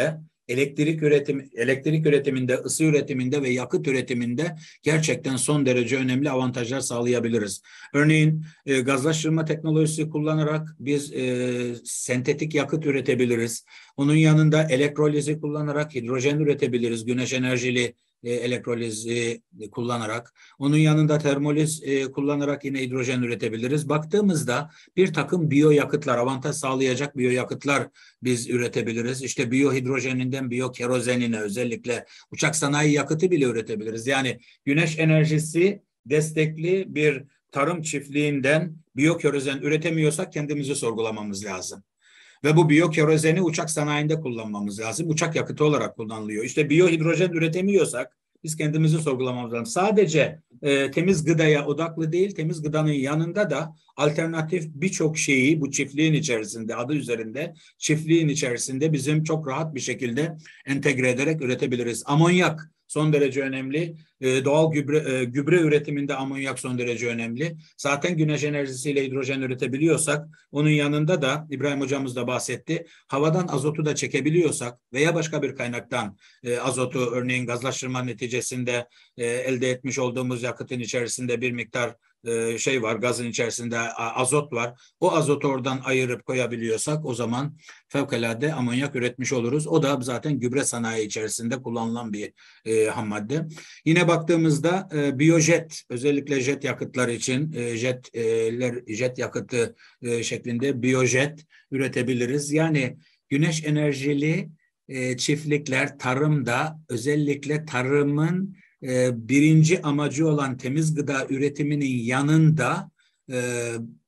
elektrik üretim, elektrik üretiminde, ısı üretiminde ve yakıt üretiminde gerçekten son derece önemli avantajlar sağlayabiliriz. Örneğin e, gazlaştırma teknolojisi kullanarak biz e, sentetik yakıt üretebiliriz. Onun yanında elektrolizi kullanarak hidrojen üretebiliriz. Güneş enerjili e, elektrolizi kullanarak. Onun yanında termoliz e, kullanarak yine hidrojen üretebiliriz. Baktığımızda bir takım biyoyakıtlar, avantaj sağlayacak biyoyakıtlar biz üretebiliriz. İşte biyohidrojeninden biyokerozenine, özellikle uçak sanayi yakıtı bile üretebiliriz. Yani güneş enerjisi destekli bir tarım çiftliğinden biyokerozen üretemiyorsak kendimizi sorgulamamız lazım. Ve bu biyokerozeni uçak sanayinde kullanmamız lazım. Uçak yakıtı olarak kullanılıyor. İşte biyohidrojen üretemiyorsak biz kendimizi sorgulamamız lazım. Sadece e, temiz gıdaya odaklı değil, temiz gıdanın yanında da alternatif birçok şeyi bu çiftliğin içerisinde, adı üzerinde çiftliğin içerisinde bizim çok rahat bir şekilde entegre ederek üretebiliriz. Amonyak son derece önemli. E, doğal gübre, e, gübre üretiminde amonyak son derece önemli. Zaten güneş enerjisiyle hidrojen üretebiliyorsak, onun yanında da İbrahim hocamız da bahsetti, havadan azotu da çekebiliyorsak veya başka bir kaynaktan e, azotu, örneğin gazlaştırma neticesinde e, elde etmiş olduğumuz yakıtın içerisinde bir miktar e, şey var, gazın içerisinde azot var. O azotu oradan ayırıp koyabiliyorsak o zaman fevkalade amonyak üretmiş oluruz. O da zaten gübre sanayi içerisinde kullanılan bir e, ham madde. Yine baktığımızda e, biyojet, özellikle jet yakıtları için e, jetler, jet yakıtı e, şeklinde biyojet üretebiliriz. Yani güneş enerjili e, çiftlikler tarımda, özellikle tarımın e, birinci amacı olan temiz gıda üretiminin yanında e,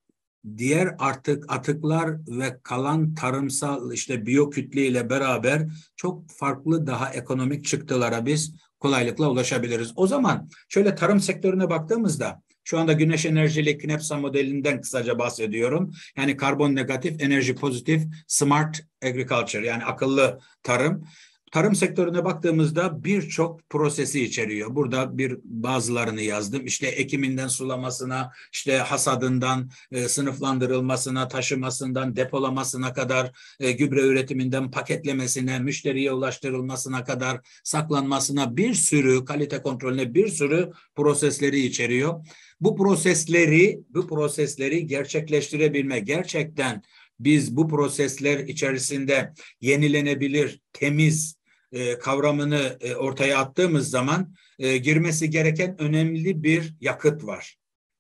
diğer artık atıklar ve kalan tarımsal işte biyokütle ile beraber çok farklı daha ekonomik çıktılara biz kolaylıkla ulaşabiliriz. O zaman şöyle tarım sektörüne baktığımızda şu anda güneş enerjili KNEPSA modelinden kısaca bahsediyorum. Yani karbon negatif, enerji pozitif, smart agriculture, yani akıllı tarım. Tarım sektörüne baktığımızda birçok prosesi içeriyor. Burada bir bazılarını yazdım. İşte ekiminden sulamasına, işte hasadından e, sınıflandırılmasına, taşımasından depolamasına kadar, e, gübre üretiminden paketlemesine, müşteriye ulaştırılmasına kadar, saklanmasına, bir sürü kalite kontrolüne bir sürü prosesleri içeriyor. Bu prosesleri, bu prosesleri gerçekleştirebilme, gerçekten biz bu prosesler içerisinde yenilenebilir, temiz e, kavramını e, ortaya attığımız zaman e, girmesi gereken önemli bir yakıt var.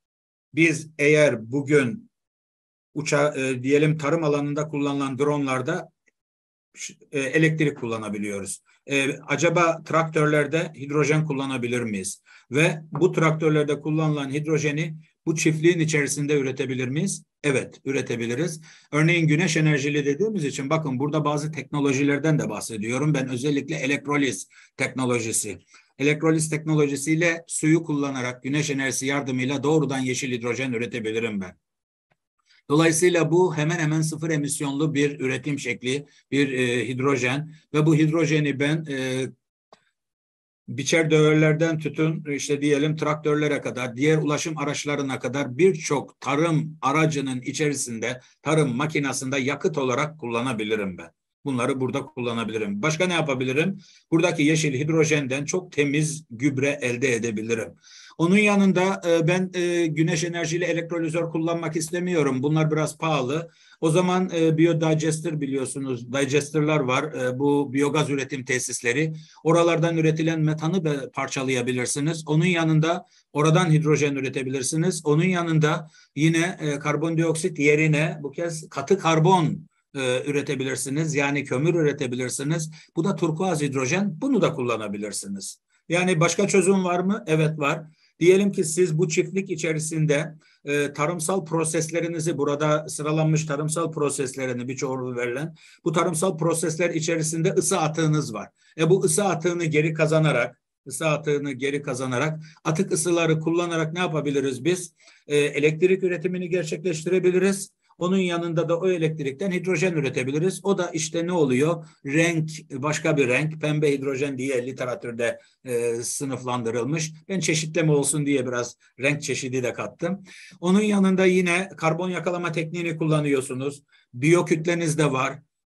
Biz eğer bugün uça e, diyelim tarım alanında kullanılan dronlarda e, elektrik kullanabiliyoruz. E, acaba traktörlerde hidrojen kullanabilir miyiz? Ve bu traktörlerde kullanılan hidrojeni bu çiftliğin içerisinde üretebilir miyiz? Evet, üretebiliriz. Örneğin güneş enerjili dediğimiz için bakın burada bazı teknolojilerden de bahsediyorum. Ben özellikle elektroliz teknolojisi. Elektroliz teknolojisiyle suyu kullanarak güneş enerjisi yardımıyla doğrudan yeşil hidrojen üretebilirim ben. Dolayısıyla bu hemen hemen sıfır emisyonlu bir üretim şekli, bir e, hidrojen ve bu hidrojeni ben e, biçer döverlerden tutun işte diyelim traktörlere kadar, diğer ulaşım araçlarına kadar birçok tarım aracının içerisinde, tarım makinasında yakıt olarak kullanabilirim ben. Bunları burada kullanabilirim. Başka ne yapabilirim? Buradaki yeşil hidrojenden çok temiz gübre elde edebilirim. Onun yanında e, ben e, güneş enerjili elektrolizör kullanmak istemiyorum. Bunlar biraz pahalı. O zaman e, biyodigester biliyorsunuz, digesterlar var. E, bu biyogaz üretim tesisleri. Oralardan üretilen metanı da parçalayabilirsiniz. Onun yanında oradan hidrojen üretebilirsiniz. Onun yanında yine e, karbondioksit yerine bu kez katı karbon e, üretebilirsiniz. Yani kömür üretebilirsiniz. Bu da turkuaz hidrojen. Bunu da kullanabilirsiniz. Yani başka çözüm var mı? Evet var. Diyelim ki siz bu çiftlik içerisinde e, tarımsal proseslerinizi, burada sıralanmış tarımsal proseslerini birçoğu verilen bu tarımsal prosesler içerisinde ısı atığınız var. E bu ısı atığını geri kazanarak, ısı atığını geri kazanarak atık ısıları kullanarak ne yapabiliriz biz? E, elektrik üretimini gerçekleştirebiliriz. Onun yanında da o elektrikten hidrojen üretebiliriz. O da işte ne oluyor? Renk, başka bir renk. Pembe hidrojen diye literatürde e, sınıflandırılmış. Ben çeşitleme olsun diye biraz renk çeşidi de kattım. Onun yanında yine karbon yakalama tekniğini kullanıyorsunuz. Biyokütleniz de var.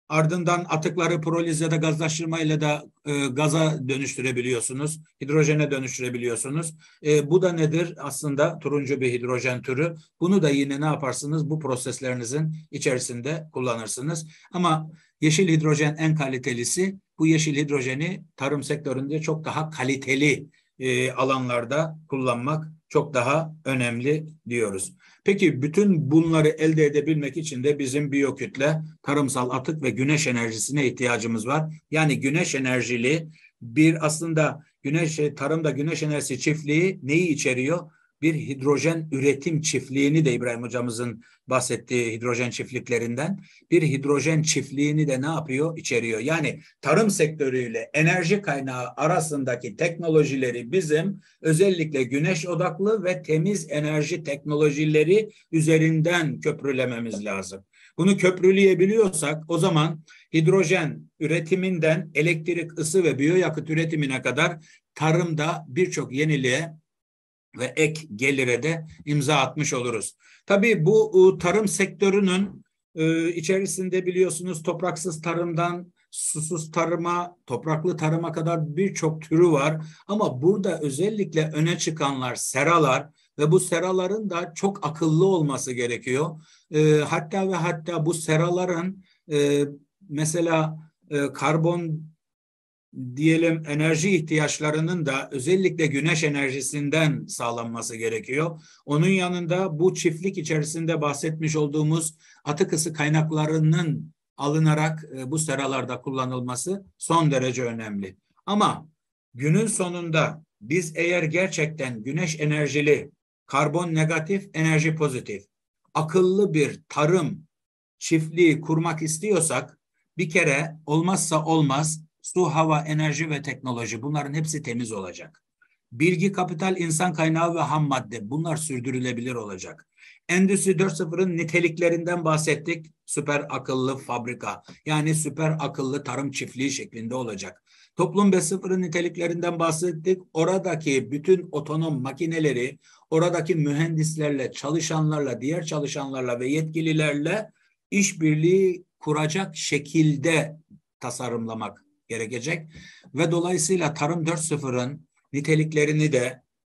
Ardından atıkları proliz ya da gazlaştırmayla da e, gaza dönüştürebiliyorsunuz. Hidrojene dönüştürebiliyorsunuz. E, bu da nedir? Aslında turuncu bir hidrojen türü. Bunu da yine ne yaparsınız? Bu proseslerinizin içerisinde kullanırsınız. Ama yeşil hidrojen en kalitelisi. Bu yeşil hidrojeni tarım sektöründe çok daha kaliteli e, alanlarda kullanmak çok daha önemli diyoruz. Peki bütün bunları elde edebilmek için de bizim biyokütle, tarımsal atık ve güneş enerjisine ihtiyacımız var. Yani güneş enerjili bir aslında güneş tarımda güneş enerjisi çiftliği neyi içeriyor? Bir hidrojen üretim çiftliğini de İbrahim hocamızın bahsettiği hidrojen çiftliklerinden bir hidrojen çiftliğini de ne yapıyor? İçeriyor. Yani tarım sektörüyle enerji kaynağı arasındaki teknolojileri bizim özellikle güneş odaklı ve temiz enerji teknolojileri üzerinden köprülememiz lazım. Bunu köprüleyebiliyorsak o zaman hidrojen üretiminden elektrik, ısı ve biyoyakıt üretimine kadar tarımda birçok yeniliğe ve ek gelire de imza atmış oluruz. Tabii bu tarım sektörünün içerisinde biliyorsunuz topraksız tarımdan susuz tarıma, topraklı tarıma kadar birçok türü var. Ama burada özellikle öne çıkanlar seralar ve bu seraların da çok akıllı olması gerekiyor. Hatta ve hatta bu seraların mesela karbon diyelim enerji ihtiyaçlarının da özellikle güneş enerjisinden sağlanması gerekiyor. Onun yanında bu çiftlik içerisinde bahsetmiş olduğumuz atık ısı kaynaklarının alınarak e, bu seralarda kullanılması son derece önemli. Ama günün sonunda biz eğer gerçekten güneş enerjili, karbon negatif, enerji pozitif, akıllı bir tarım çiftliği kurmak istiyorsak bir kere olmazsa olmaz su, hava, enerji ve teknoloji bunların hepsi temiz olacak. Bilgi, kapital, insan kaynağı ve ham madde bunlar sürdürülebilir olacak. Endüstri dört nokta sıfırın niteliklerinden bahsettik. Süper akıllı fabrika yani süper akıllı tarım çiftliği şeklinde olacak. Toplum beş nokta sıfırın niteliklerinden bahsettik. Oradaki bütün otonom makineleri oradaki mühendislerle, çalışanlarla, diğer çalışanlarla ve yetkililerle işbirliği kuracak şekilde tasarımlamak gerekecek. Ve dolayısıyla tarım dört nokta sıfırın niteliklerini de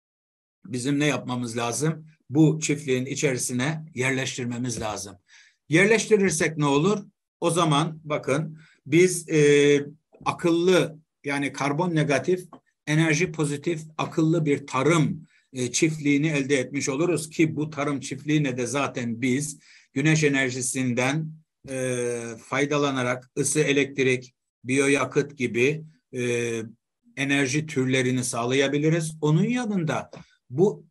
bizim ne yapmamız lazım? Bu çiftliğin içerisine yerleştirmemiz lazım. Yerleştirirsek ne olur? O zaman bakın biz e, akıllı yani karbon negatif, enerji pozitif, akıllı bir tarım e, çiftliğini elde etmiş oluruz ki bu tarım çiftliğine de zaten biz güneş enerjisinden e, faydalanarak ısı, elektrik, biyoyakıt gibi e, enerji türlerini sağlayabiliriz. Onun yanında bu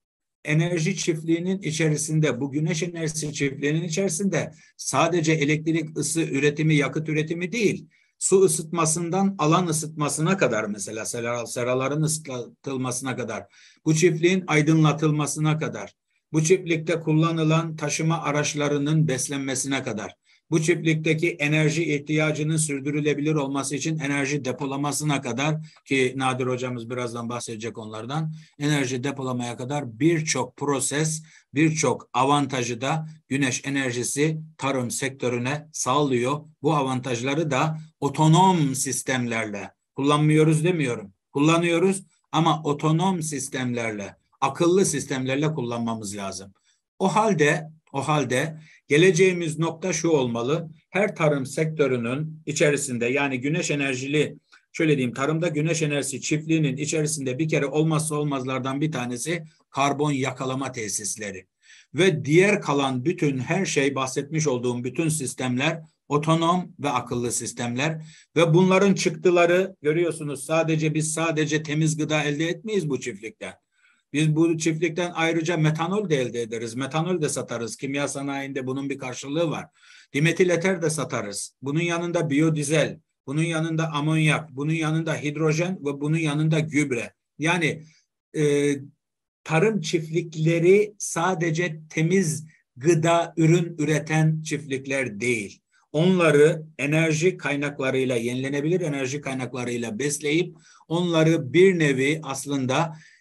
enerji çiftliğinin içerisinde, bu güneş enerjisi çiftliğinin içerisinde sadece elektrik, ısı üretimi, yakıt üretimi değil, su ısıtmasından alan ısıtmasına kadar mesela seraların ısıtılmasına kadar, bu çiftliğin aydınlatılmasına kadar, bu çiftlikte kullanılan taşıma araçlarının beslenmesine kadar, bu çiftlikteki enerji ihtiyacının sürdürülebilir olması için enerji depolamasına kadar ki Nadir hocamız birazdan bahsedecek onlardan enerji depolamaya kadar birçok proses, birçok avantajı da güneş enerjisi tarım sektörüne sağlıyor. Bu avantajları da otonom sistemlerle kullanmıyoruz demiyorum. Kullanıyoruz ama otonom sistemlerle, akıllı sistemlerle kullanmamız lazım. O halde, o halde geleceğimiz nokta şu olmalı. Her tarım sektörünün içerisinde yani güneş enerjili, şöyle diyeyim tarımda güneş enerjisi çiftliğinin içerisinde bir kere olmazsa olmazlardan bir tanesi karbon yakalama tesisleri. Ve diğer kalan bütün her şey bahsetmiş olduğum bütün sistemler otonom ve akıllı sistemler ve bunların çıktıları görüyorsunuz sadece biz sadece temiz gıda elde etmeyiz bu çiftlikten. Biz bu çiftlikten ayrıca metanol de elde ederiz. Metanol de satarız. Kimya sanayinde bunun bir karşılığı var. Dimetil eter de satarız. Bunun yanında biyodizel, bunun yanında amonyak, bunun yanında hidrojen ve bunun yanında gübre. Yani e, tarım çiftlikleri sadece temiz gıda ürün üreten çiftlikler değil. Onları enerji kaynaklarıyla, yenilenebilir enerji kaynaklarıyla besleyip onları bir nevi aslında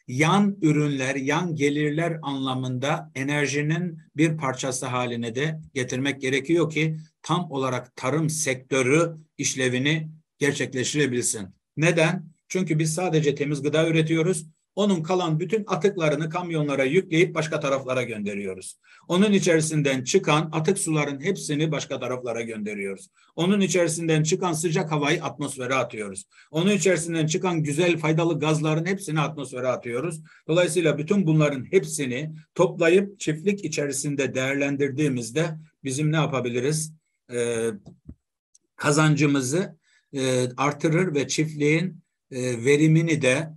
yan ürünler, yan gelirler anlamında enerjinin bir parçası haline de getirmek gerekiyor ki tam olarak tarım sektörü işlevini gerçekleştirebilsin. Neden? Çünkü biz sadece temiz gıda üretiyoruz. Onun kalan bütün atıklarını kamyonlara yükleyip başka taraflara gönderiyoruz. Onun içerisinden çıkan atık suların hepsini başka taraflara gönderiyoruz. Onun içerisinden çıkan sıcak havayı atmosfere atıyoruz. Onun içerisinden çıkan güzel faydalı gazların hepsini atmosfere atıyoruz. Dolayısıyla bütün bunların hepsini toplayıp çiftlik içerisinde değerlendirdiğimizde bizim ne yapabiliriz? Ee, kazancımızı e, artırır ve çiftliğin e, verimini de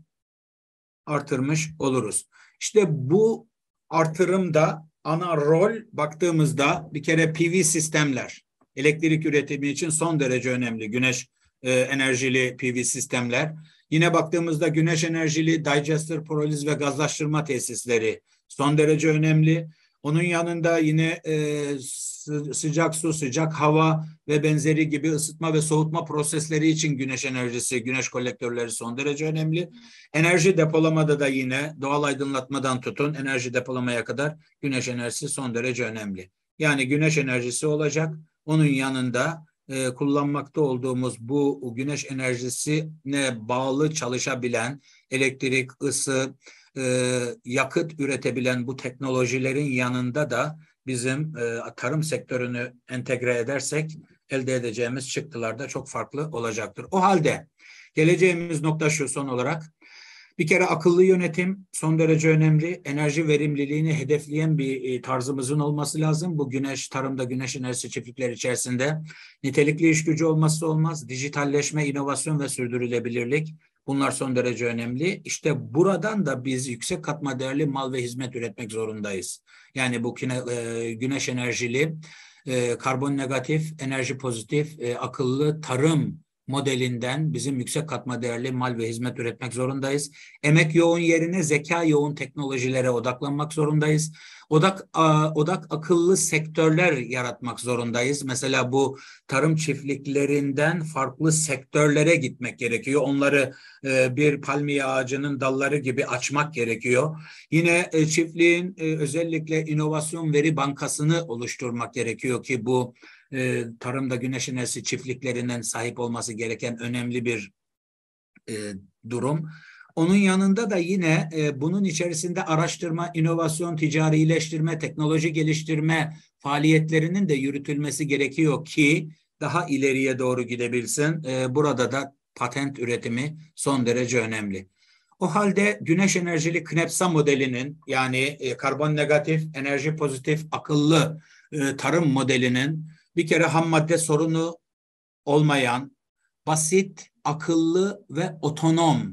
artırmış oluruz. İşte bu artırımda ana rol baktığımızda bir kere P V sistemler, elektrik üretimi için son derece önemli. Güneş e, enerjili P V sistemler. Yine baktığımızda güneş enerjili digester, proliz ve gazlaştırma tesisleri son derece önemli. Onun yanında yine e, sıcak su, sıcak hava ve benzeri gibi ısıtma ve soğutma prosesleri için güneş enerjisi, güneş kolektörleri son derece önemli. Enerji depolamada da yine doğal aydınlatmadan tutun enerji depolamaya kadar güneş enerjisi son derece önemli. Yani güneş enerjisi olacak. Onun yanında e, kullanmakta olduğumuz bu güneş enerjisine bağlı çalışabilen elektrik, ısı, e, yakıt üretebilen bu teknolojilerin yanında da bizim e, tarım sektörünü entegre edersek elde edeceğimiz çıktılar da çok farklı olacaktır. O halde geleceğimiz nokta şu son olarak. Bir kere akıllı yönetim son derece önemli. Enerji verimliliğini hedefleyen bir e, tarzımızın olması lazım. Bu güneş, tarımda güneş enerjisi çiftlikleri içerisinde nitelikli iş gücü olmazsa olmaz. Dijitalleşme, inovasyon ve sürdürülebilirlik. Bunlar son derece önemli. İşte buradan da biz yüksek katma değerli mal ve hizmet üretmek zorundayız. Yani bu e, güneş enerjili, e, karbon negatif, enerji pozitif, e, akıllı tarım modelinden bizim yüksek katma değerli mal ve hizmet üretmek zorundayız. Emek yoğun yerine zeka yoğun teknolojilere odaklanmak zorundayız. Odak, a, odak akıllı sektörler yaratmak zorundayız. Mesela bu tarım çiftliklerinden farklı sektörlere gitmek gerekiyor. Onları e, bir palmiye ağacının dalları gibi açmak gerekiyor. Yine e, çiftliğin e, özellikle inovasyon veri bankasını oluşturmak gerekiyor ki bu e, tarımda güneş enerjisi çiftliklerinden sahip olması gereken önemli bir e, durum. Onun yanında da yine e, bunun içerisinde araştırma, inovasyon, ticarileştirme, teknoloji geliştirme faaliyetlerinin de yürütülmesi gerekiyor ki daha ileriye doğru gidebilsin. E, burada da patent üretimi son derece önemli. O halde güneş enerjili KNEPSA modelinin yani e, karbon negatif, enerji pozitif, akıllı e, tarım modelinin bir kere ham madde sorunu olmayan, basit, akıllı ve otonom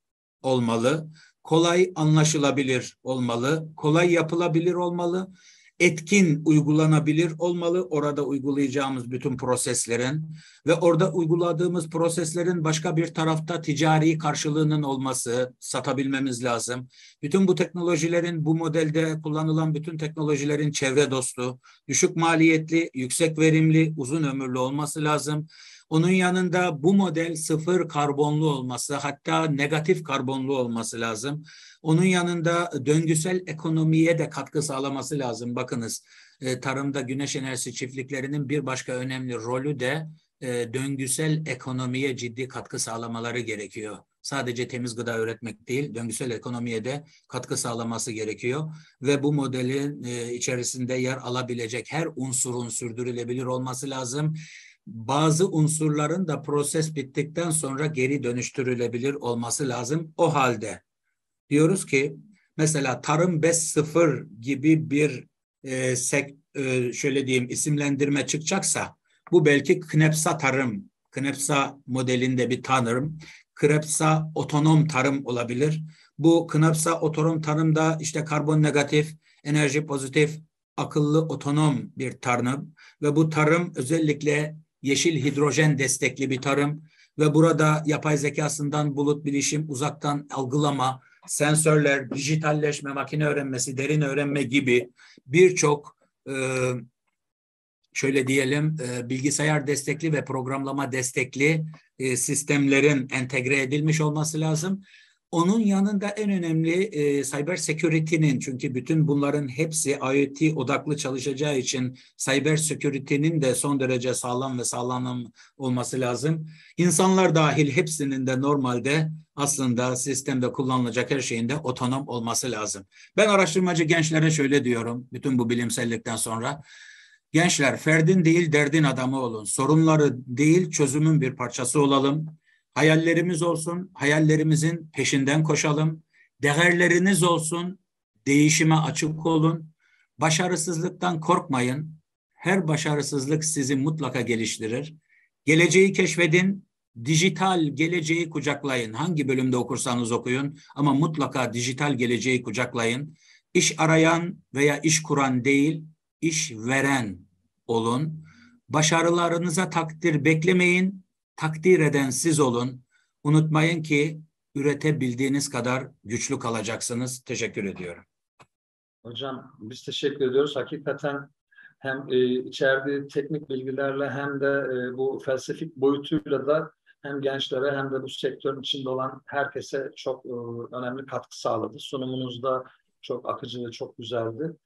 olmalı. Kolay anlaşılabilir olmalı. Kolay yapılabilir olmalı. Etkin uygulanabilir olmalı. Orada uygulayacağımız bütün proseslerin ve orada uyguladığımız proseslerin başka bir tarafta ticari karşılığının olması, satabilmemiz lazım. Bütün bu teknolojilerin, bu modelde kullanılan bütün teknolojilerin çevre dostu, düşük maliyetli, yüksek verimli, uzun ömürlü olması lazım. Onun yanında bu model sıfır karbonlu olması, hatta negatif karbonlu olması lazım. Onun yanında döngüsel ekonomiye de katkı sağlaması lazım. Bakınız, e, tarımda güneş enerjisi çiftliklerinin bir başka önemli rolü de e, döngüsel ekonomiye ciddi katkı sağlamaları gerekiyor. Sadece temiz gıda üretmek değil, döngüsel ekonomiye de katkı sağlaması gerekiyor. Ve bu modelin e, içerisinde yer alabilecek her unsurun sürdürülebilir olması lazım. Bazı unsurların da proses bittikten sonra geri dönüştürülebilir olması lazım. O halde diyoruz ki mesela tarım beş nokta sıfır gibi bir e, sek, e, şöyle diyeyim isimlendirme çıkacaksa bu belki KNEPSA tarım, KNEPSA modelinde bir tarım, KNEPSA otonom tarım olabilir. Bu KNEPSA otonom tarımda işte karbon negatif, enerji pozitif, akıllı otonom bir tarım ve bu tarım özellikle yeşil hidrojen destekli bir tarım ve burada yapay zekasından bulut bilişim, uzaktan algılama, sensörler, dijitalleşme, makine öğrenmesi, derin öğrenme gibi birçok e, şöyle diyelim e, bilgisayar destekli ve programlama destekli e, sistemlerin entegre edilmiş olması lazım. Onun yanında en önemli e, cyber security'nin, çünkü bütün bunların hepsi IoT odaklı çalışacağı için cyber security'nin de son derece sağlam ve sağlam olması lazım. İnsanlar dahil hepsinin de normalde aslında sistemde kullanılacak her şeyin de otonom olması lazım. Ben araştırmacı gençlere şöyle diyorum, bütün bu bilimsellikten sonra: gençler, ferdin değil derdin adamı olun. Sorunları değil çözümün bir parçası olalım. Hayallerimiz olsun, hayallerimizin peşinden koşalım. Değerleriniz olsun, değişime açık olun. Başarısızlıktan korkmayın. Her başarısızlık sizi mutlaka geliştirir. Geleceği keşfedin, dijital geleceği kucaklayın. Hangi bölümde okursanız okuyun ama mutlaka dijital geleceği kucaklayın. İş arayan veya iş kuran değil, iş veren olun. Başarılarınıza takdir beklemeyin. Takdir eden siz olun. Unutmayın ki üretebildiğiniz kadar güçlü kalacaksınız. Teşekkür ediyorum. Hocam biz teşekkür ediyoruz. Hakikaten hem e, içerdiği teknik bilgilerle hem de e, bu felsefik boyutuyla da hem gençlere hem de bu sektörün içinde olan herkese çok e, önemli katkı sağladı. Sunumunuz da çok akıcı ve çok güzeldi.